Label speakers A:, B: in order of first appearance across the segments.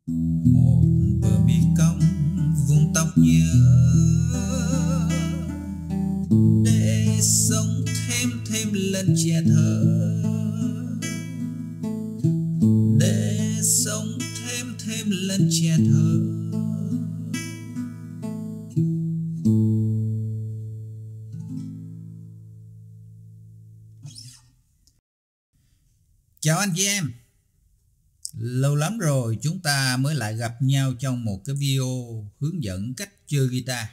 A: Một bờ mi cong vùng tóc nhớ, để sống thêm lần trẻ thơ, để sống thêm lần trẻ thơ. Chào anh chị em, lâu lắm rồi chúng ta mới lại gặp nhau trong một cái video hướng dẫn cách chơi guitar.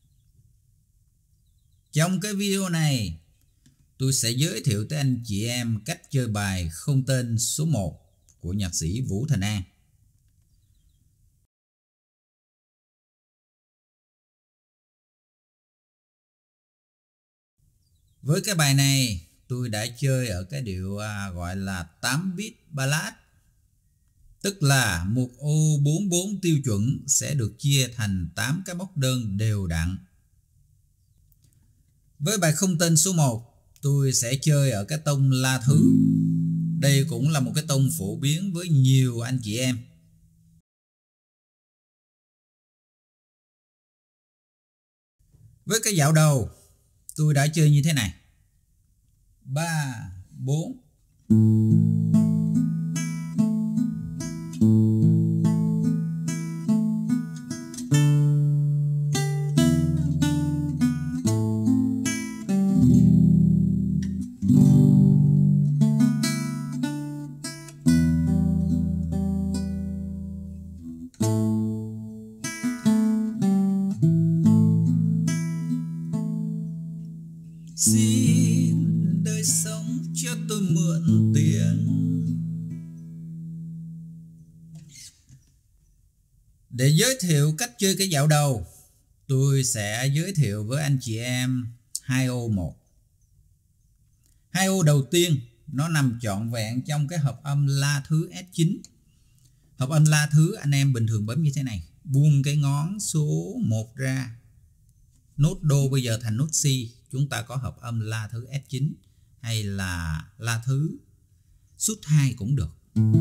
A: Trong cái video này, tôi sẽ giới thiệu tới anh chị em cách chơi bài Không Tên số 1 của nhạc sĩ Vũ Thành An. Với cái bài này, tôi đã chơi ở cái điệu gọi là 8 beat ballad. Tức là một ô 44 tiêu chuẩn sẽ được chia thành 8 cái móc đơn đều đặn. Với bài Không Tên số 1, tôi sẽ chơi ở cái tông La thứ. Đây cũng là một cái tông phổ biến với nhiều anh chị em. Với cái dạo đầu, tôi đã chơi như thế này: 3, 4. Xin đời sống cho tôi mượn tiền. Để giới thiệu cách chơi cái dạo đầu, tôi sẽ giới thiệu với anh chị em 2 ô một. 2 ô đầu tiên nó nằm trọn vẹn trong cái hợp âm La thứ S9. Hợp âm La thứ anh em bình thường bấm như thế này: buông cái ngón số 1 ra, nốt đô bây giờ thành nốt Si. Chúng ta có hợp âm La thứ S9 hay là La thứ sút 2 cũng được.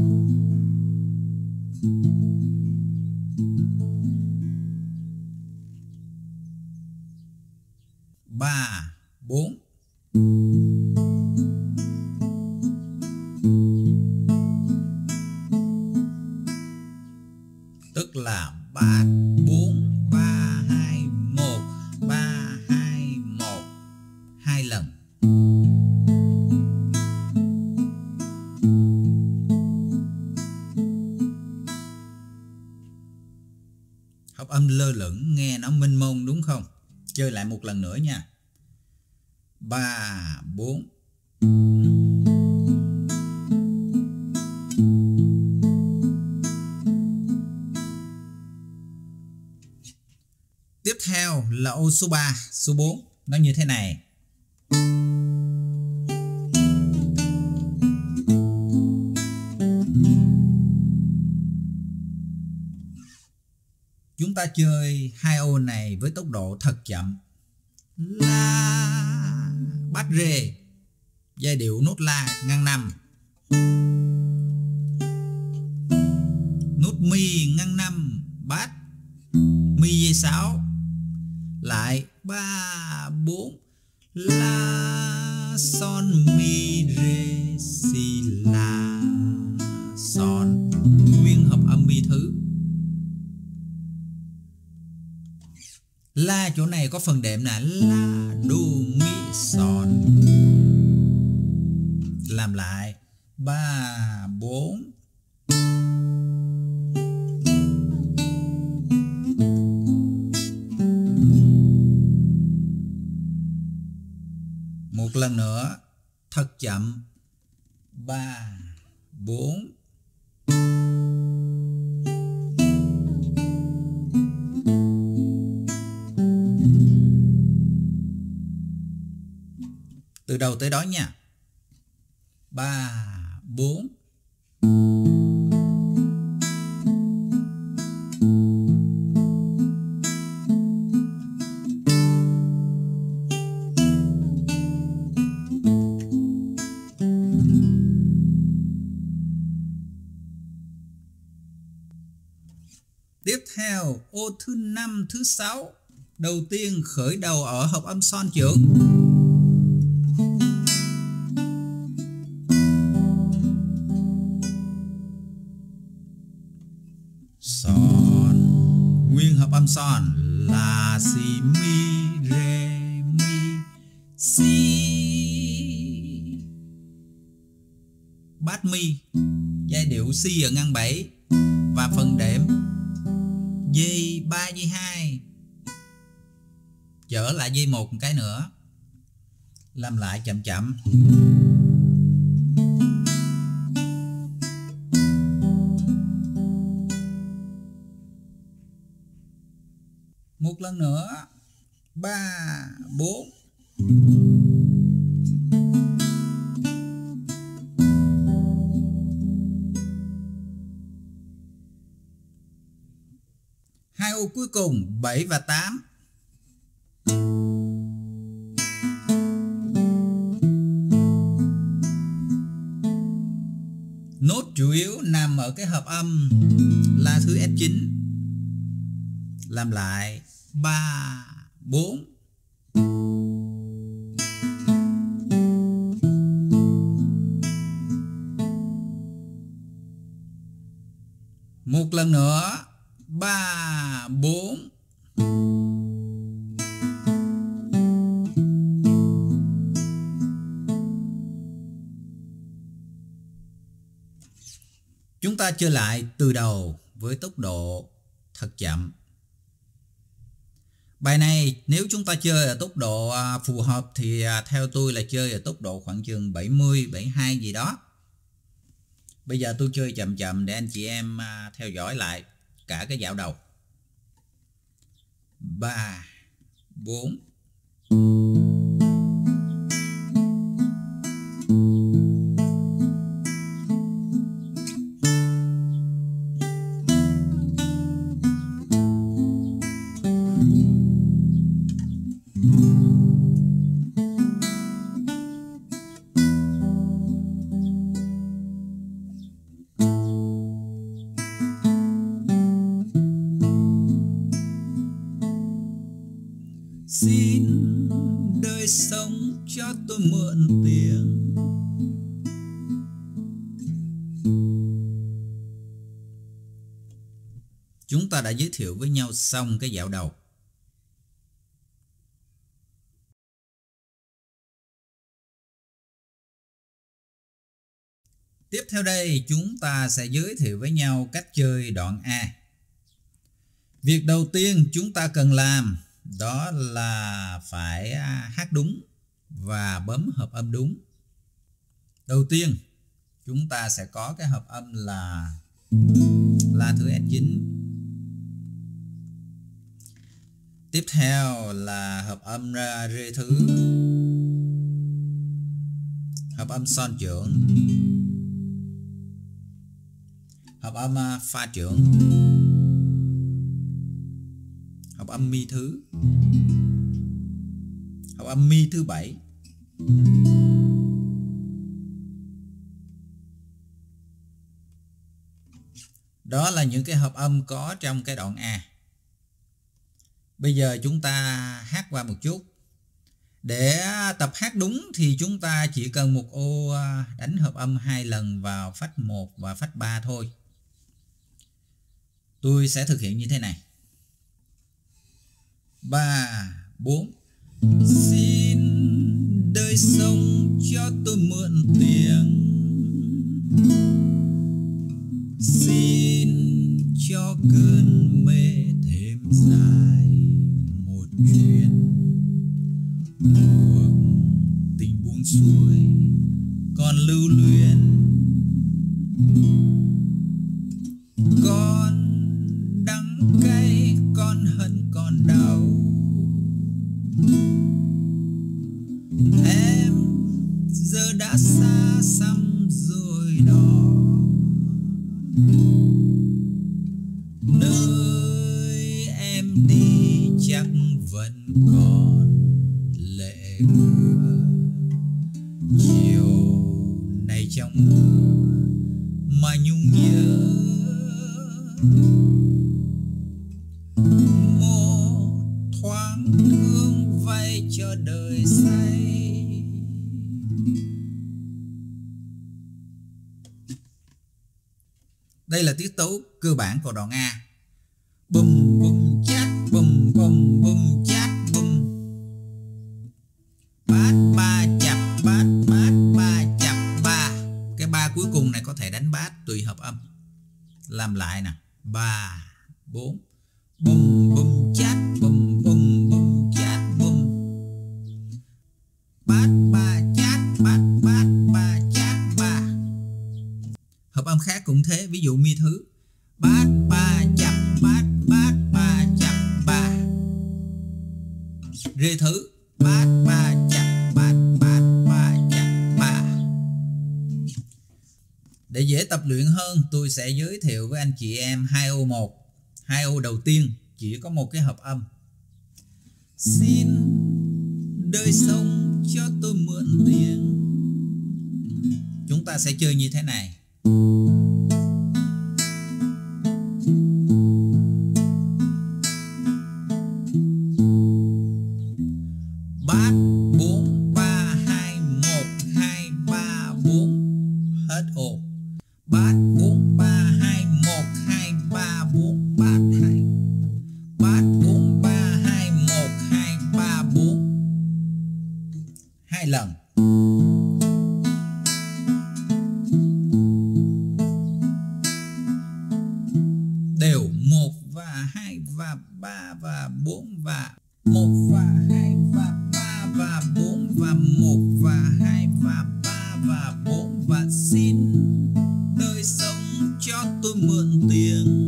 A: Ba, 4. Tức là 3, 4, 3, 2, 1, 3, 2, 1. 2 lần. Hợp âm lơ lửng nghe nó mênh mông đúng không? Chơi lại một lần nữa nha. 3, 4. Tiếp theo là ô số 3, số 4. Nó như thế này. Chúng ta chơi 2 ô này với tốc độ thật chậm. La, bát rê, giai điệu nốt La ngăn 5, nốt mi ngăn 5, bát, mi dây 6, lại 3, 4, La, son, mi, rê, si, la, son, nguyên hợp âm mi thứ. La chỗ này có phần đệm là La, đô, mi, son. Làm lại 3, 4. Một lần nữa, thật chậm. 3, 4. Từ đầu tới đó nha. 3, 4. Tiếp theo ô thứ 5, thứ 6 đầu tiên khởi đầu ở hợp âm son trưởng. Son, nguyên hợp âm son là si mi re mi si. Bát mi, giai điệu si ở ngăn 7 và phần đệm dây 3 dây 2 trở lại dây 1 một cái nữa. Làm lại chậm chậm. Một lần nữa. 3 4. Hai ô cuối cùng 7 và 8. Nốt chủ yếu nằm ở cái hợp âm la thứ F9. Làm lại 3 4. Một lần nữa. 3 4. Chúng ta chơi lại từ đầu với tốc độ thật chậm. Bài này nếu chúng ta chơi ở tốc độ phù hợp thì theo tôi là chơi ở tốc độ khoảng chừng 70, 72 gì đó. Bây giờ tôi chơi chậm chậm để anh chị em theo dõi lại cả cái dạo đầu. 3 4. Xin đời sống cho tôi mượn tiền. Chúng ta đã giới thiệu với nhau xong cái dạo đầu. Tiếp theo đây chúng ta sẽ giới thiệu với nhau cách chơi đoạn A. Việc đầu tiên chúng ta cần làm đó là phải hát đúng và bấm hợp âm đúng. Đầu tiên chúng ta sẽ có cái hợp âm là la thứ S9. Tiếp theo là hợp âm rê thứ, hợp âm son trưởng, hợp âm fa trưởng, hợp âm mi thứ, hợp âm mi thứ 7. Đó là những cái hợp âm có trong cái đoạn A. Bây giờ chúng ta hát qua một chút. Để tập hát đúng thì chúng ta chỉ cần một ô đánh hợp âm 2 lần vào phách 1 và phách 3 thôi. Tôi sẽ thực hiện như thế này. 3 4. Xin đời sống cho tôi mượn tiền. Xin cho cơn mê thêm dài một chuyến. Cuộc tình buông xuôi còn lưu luyến. Con đắng cay, con hận, con đau. Em giờ đã xa xăm rồi đó. Nơi em đi chắc vẫn còn lệ ướt. Chiều nay trong mưa mà nhung nhớ. Đây là tiết tấu cơ bản của đoạn A. Bum bum chát bum bum bum chát bum. Bát ba chập bát bát ba chập ba. Cái ba cuối cùng này có thể đánh bát tùy hợp âm. Làm lại nè. 3 4 bum bum chát bum bum bum chát bum. Bát ba chát bát bát ba chát ba. Hợp âm khác cũng thế, ví dụ mi thứ. Bát ba chập bát bát ba chập ba. Rê thứ. Bát ba chập bát bát ba chập ba. Để dễ tập luyện hơn, tôi sẽ giới thiệu với anh chị em 2ô1. 2ô đầu tiên chỉ có một cái hợp âm. Xin đời sống cho tôi mượn tiền. Chúng ta sẽ chơi như thế này. Bát 4 3 2 1 2 3 4 hết ô. Bát 4 3 2 1 2 3 4 bát 2. Bát 4 3 2 1 2 3 4. 2 lần. Đều 1 và 2 và 3 và 4 và 1 và 2 và 3 và 4 và 1 và 2 và 3 và 4 và xin đời sống cho tôi mượn tiền.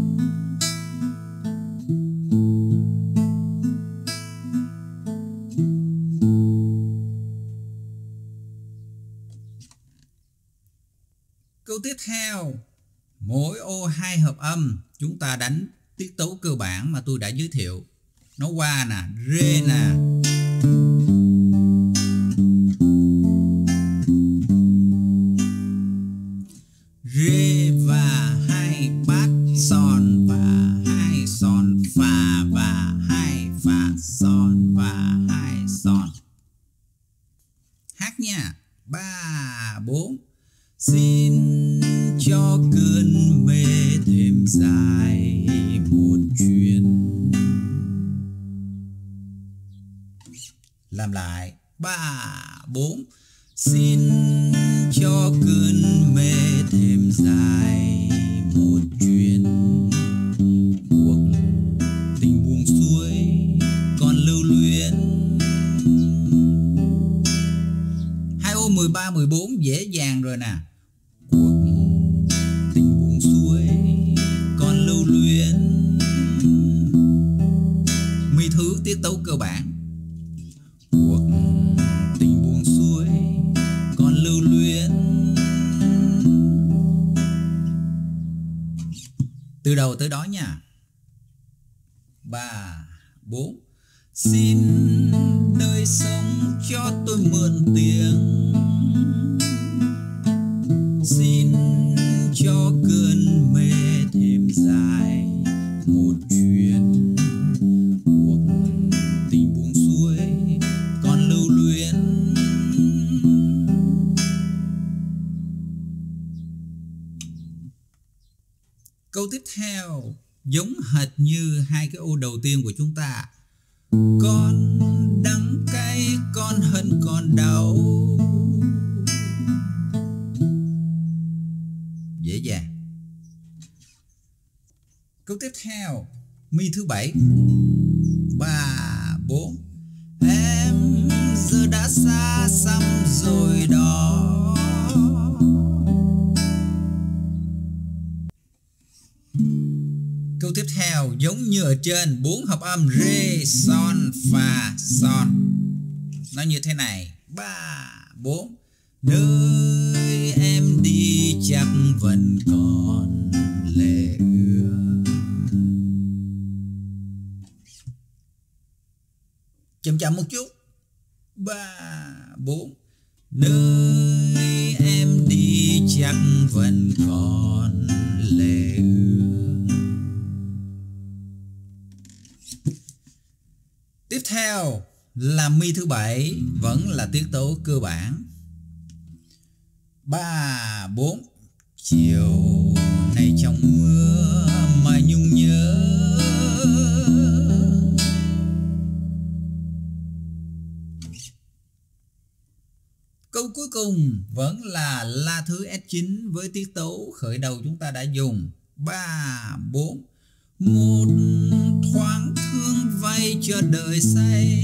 A: Câu tiếp theo, mỗi ô 2 hợp âm, chúng ta đánh tiết tấu cơ bản mà tôi đã giới thiệu. Nó qua nè, rê nè. Rê và 2 bát son và 2 son phà và 2 phà son và 2 son. Hát nha. 3 4. Xin cho cơn mê thêm dài một chuyến. Làm lại. 3 4. Xin cho cơn mê thêm dài một chuyến. Cuộc tình buông xuôi còn lưu luyến. 2ô 13 14 dễ dàng rồi nè. Cuộc tình buông xuôi còn lưu luyến. Mi thứ tiết tấu cơ bản. Cuộc tình buông xuôi còn lưu luyến. Từ đầu tới đó nha. 3 4. Xin đời sống cho tôi mượn tiền. Xin cho cơn mê thêm dài một chuyến. Cuộc tình buông xuôi còn lưu luyến. Câu tiếp theo giống hệt như 2 cái ô đầu tiên của chúng ta. Con đắng cay, con hận, con đau. Dễ dàng. Câu tiếp theo, mi thứ 7. 3 4. Em giờ đã xa xăm rồi đó. Câu tiếp theo giống như ở trên, 4 hợp âm rê, son, phà, son. Nó như thế này. 3 4. Nơi em đi chắc vẫn còn lệ ưa. Chậm chậm một chút. 3 4. Nơi em đi chắc vẫn còn lệ ưa. Tiếp theo là mi thứ 7, vẫn là tiết tấu cơ bản. 3 4. Chiều này trong mưa mà nhung nhớ. Câu cuối cùng vẫn là la thứ S9 với tiết tấu khởi đầu chúng ta đã dùng 3, 4. Một thoáng thương vay cho đời say.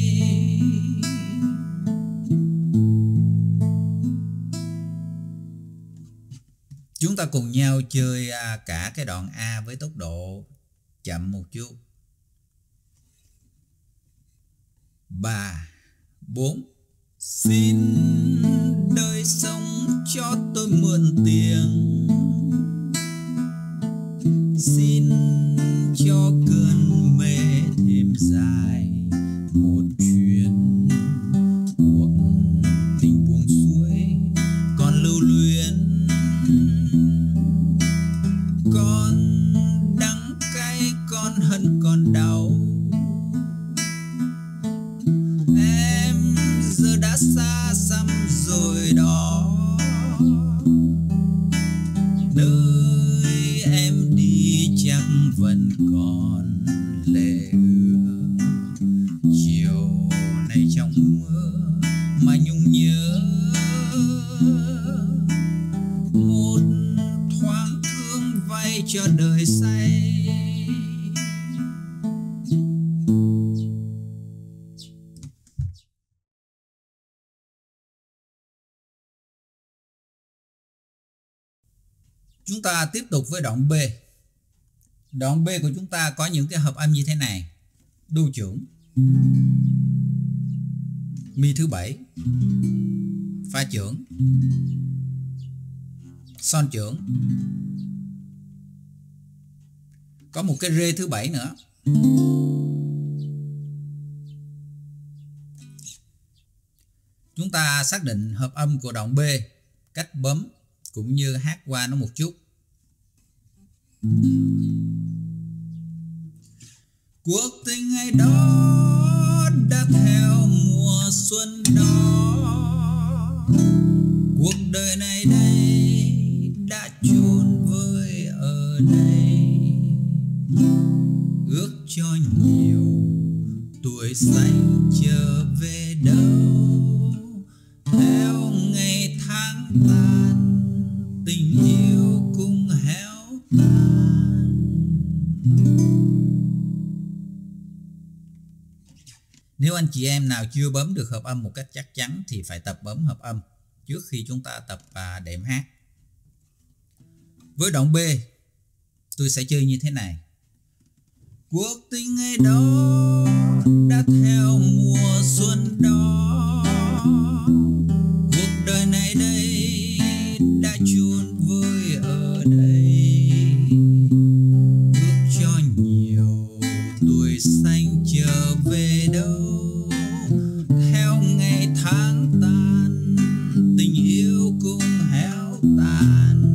A: Chúng ta cùng nhau chơi cả cái đoạn A với tốc độ chậm một chút. 3, 4. Xin đời sống cho tôi mượn tiền. Xin cho cơn mê thêm dài một chuyến cuộc tình buông xuôi còn lưu luyến. Con đắng cay, con hận, con đau. Em giờ đã xa xăm rồi đó. Nơi em đi chắc vẫn còn lệ ưa. Chiều nay trong mưa mà nhung nhớ. Một thoáng thương vay cho đời say. Chúng ta tiếp tục với đoạn B. Đoạn B của chúng ta có những cái hợp âm như thế này: đô trưởng, mi thứ 7, pha trưởng, son trưởng, có một cái rê thứ 7 nữa. Chúng ta xác định hợp âm của đoạn B, cách bấm cũng như hát qua nó một chút. Cuộc tình ngày đó đã theo mùa xuân đó. Cuộc đời này đây đã chôn vơi ở đây. Ước cho nhiều tuổi xanh trở về đâu. Theo ngày tháng tan, tình yêu cũng héo tàn. Nếu anh chị em nào chưa bấm được hợp âm một cách chắc chắn thì phải tập bấm hợp âm trước khi chúng ta tập đệm hát. Với đoạn B, tôi sẽ chơi như thế này. Cuộc tình ngày đó đã theo mùa xuân đó. Cuộc đời này đây đã chôn vơi ở đây. Ước cho nhiều tuổi xanh trở về đâu. Theo ngày tháng tan, tình yêu cũng héo tàn.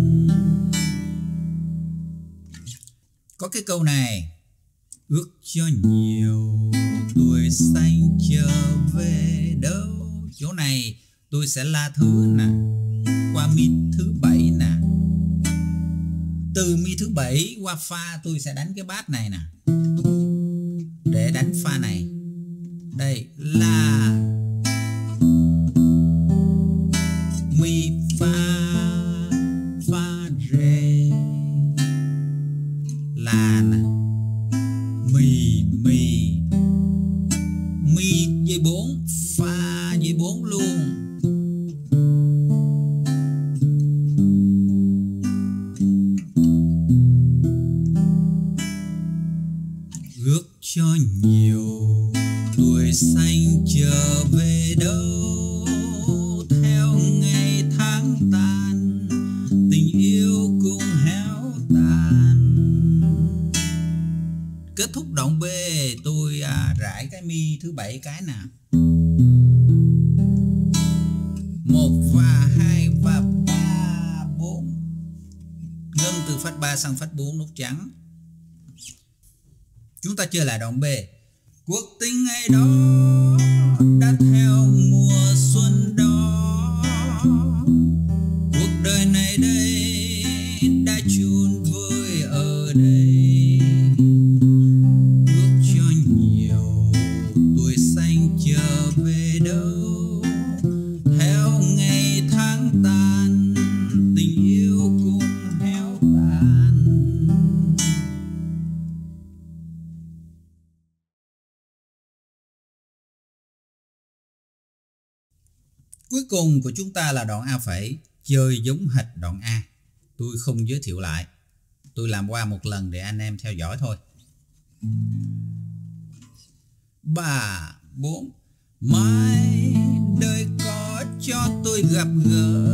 A: Có cái câu này: ước cho nhiều tuổi xanh trở về đâu. Chỗ này tôi sẽ la thứ nè, qua mi thứ 7 nè. Từ mi thứ 7 qua pha tôi sẽ đánh cái bát này nè. Để đánh pha này, đây là mi pha, pha rê, là nè, mi mi, mi dây 4, pha dây 4 luôn. Ước cho nhiều tuổi xanh trở về đâu. Theo ngày tháng tan, tình yêu cũng héo tàn. Kết thúc đoạn B, tôi rải cái mi thứ 7 cái nè. 1 và 2 và 3, 4. Ngân từ phách 3 sang phách 4 nốt trắng. Chúng ta chơi lại đoạn B. Cuộc tình ngày đó đã theo mùa xuân đó. Cuộc đời này đây đã chôn vơi Cuối cùng của chúng ta là đoạn A phẩy, chơi giống hệt đoạn A. Tôi không giới thiệu lại, tôi làm qua một lần để anh em theo dõi thôi. 3, 4. Mai đời có cho tôi gặp gỡ,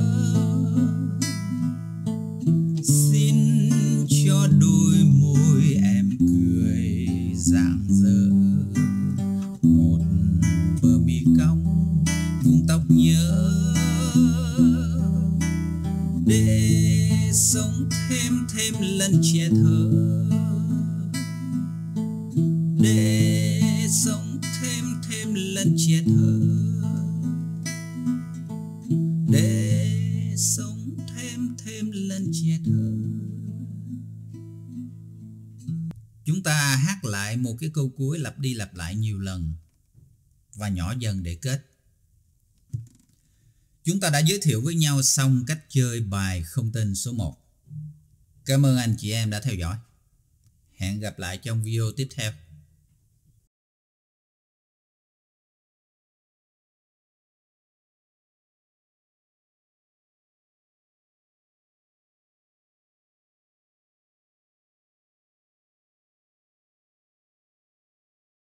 A: xin cho đôi môi em cười rạng rỡ. Một bờ mi cong, vùng tóc nhớ, để sống thêm lần trẻ thơ, để sống thêm lần trẻ thơ, để sống thêm lần trẻ thơ. Chúng ta hát lại một cái câu cuối lặp đi lặp lại nhiều lần và nhỏ dần để kết. Chúng ta đã giới thiệu với nhau xong cách chơi bài không tên số 1. Cảm ơn anh chị em đã theo dõi. Hẹn gặp lại trong video tiếp theo.